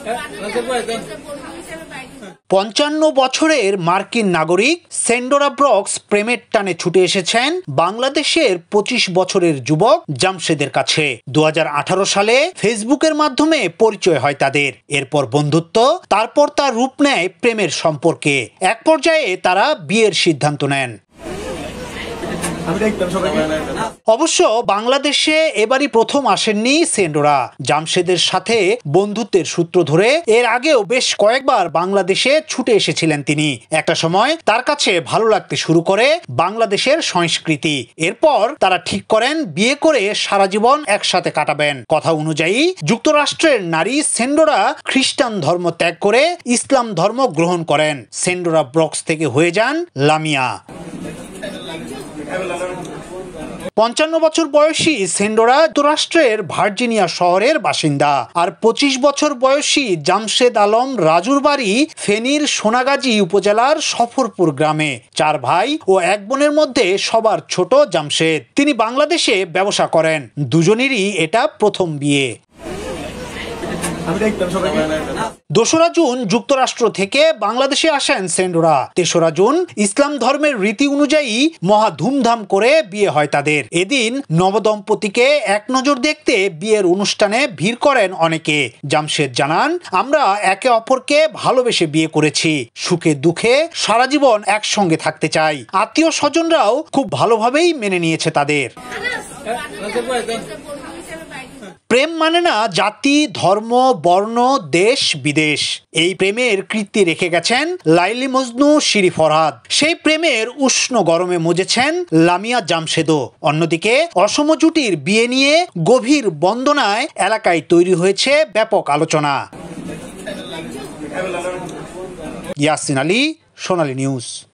55 বছরের মার্কিন নাগরিক সেন্ডোরা ব্রক্স প্রেমের টানে ছুটে এসেছেন বাংলাদেশের 25 বছরের যুবক জামশেদের কাছে। 2018 সালে ফেসবুকের মাধ্যমে পরিচয় হয় তাদের। এরপর বন্ধুত্ব, তারপর তার রূপ নেয় প্রেমের সম্পর্কে। এক পর্যায়ে তারা বিয়ের সিদ্ধান্ত নেন। অবশ্য বাংলাদেশে এবারই প্রথম আসেননি সেন্ডোরা। জামশেদের সাথে বন্ধুত্বের সূত্র ধরে এর আগেও বেশ কয়েকবার বাংলাদেশে ছুটে এসেছিলেন তিনি। একটা সময় তার কাছে ভালো লাগতে শুরু করে বাংলাদেশের সংস্কৃতি। এরপর তারা ঠিক করেন বিয়ে করে সারা জীবন একসাথে কাটাবেন। কথা অনুযায়ী যুক্তরাষ্ট্রের নারী সেন্ডোরা খ্রিস্টান ধর্ম ত্যাগ করে ইসলাম ধর্ম গ্রহণ করেন। সেন্ডোরা ব্রক্স থেকে হয়ে যান লামিয়া। 55 বছর বয়সী সেন্ডোরা যুক্তরাষ্ট্রের ভার্জিনিয়া শহরের বাসিন্দা। আর 25 বছর বয়সী জামশেদ আলম রাজুর বাড়ি ফেনীর সোনাগাজী উপজেলার সফরপুর গ্রামে। 4 ভাই ও 1 বোনের মধ্যে সবার ছোট জামশেদ। তিনি বাংলাদেশে ব্যবসা করেন। দুজনেরই এটা প্রথম বিয়ে। 2রা জুন যুক্তরাষ্ট্র থেকে বাংলাদেশে আসেন সেন্ডোরা। 3রা জুন ইসলাম ধর্মের রীতি অনুযায়ী মহা ধুমধাম করে বিয়ে হয় তাদের। এদিন নবদম্পতিকে এক নজর দেখতে বিয়ের অনুষ্ঠানে ভিড় করেন অনেকে। জামশেদ জানান, আমরা একে অপরকে ভালোবেসে বিয়ে করেছি। সুখে দুঃখে সারা জীবন একসঙ্গে থাকতে চাই। আত্মীয় স্বজনরাও খুব ভালোভাবেই মেনে নিয়েছে তাদের। প্রেম মানে না জাতি, ধর্ম, বর্ণ, দেশ, বিদেশ। এই প্রেমের কীর্তি রেখে গেছেন লাইলি মজনু, শিরি ফরহাদ। সেই প্রেমের উষ্ণ গরমে মজেছেন লামিয়া জামশেদও। অন্যদিকে অসম জুটির বিয়ে নিয়ে গভীর বন্দনায় এলাকায় তৈরি হয়েছে ব্যাপক আলোচনা। ইয়াসিন আলী, সোনালী নিউজ।